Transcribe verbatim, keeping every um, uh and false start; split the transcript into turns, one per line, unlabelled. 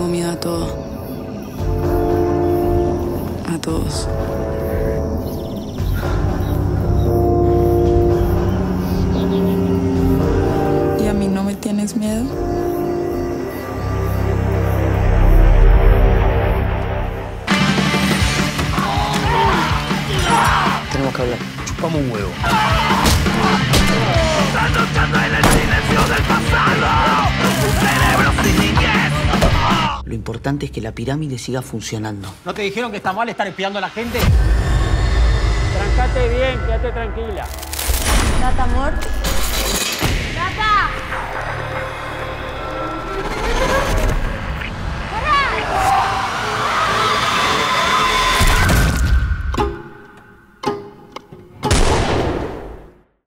tengo miedo a todo. A todos. ¿Y a mí no me tienes miedo?
Tenemos que hablar. Chupamos un huevo.
Estás luchando en el silencio del pasado. Un cerebro sin niñez.
Lo importante es que la pirámide siga funcionando.
¿No te dijeron que está mal estar espiando a la gente?
Trancate bien, quédate tranquila.
Date amor.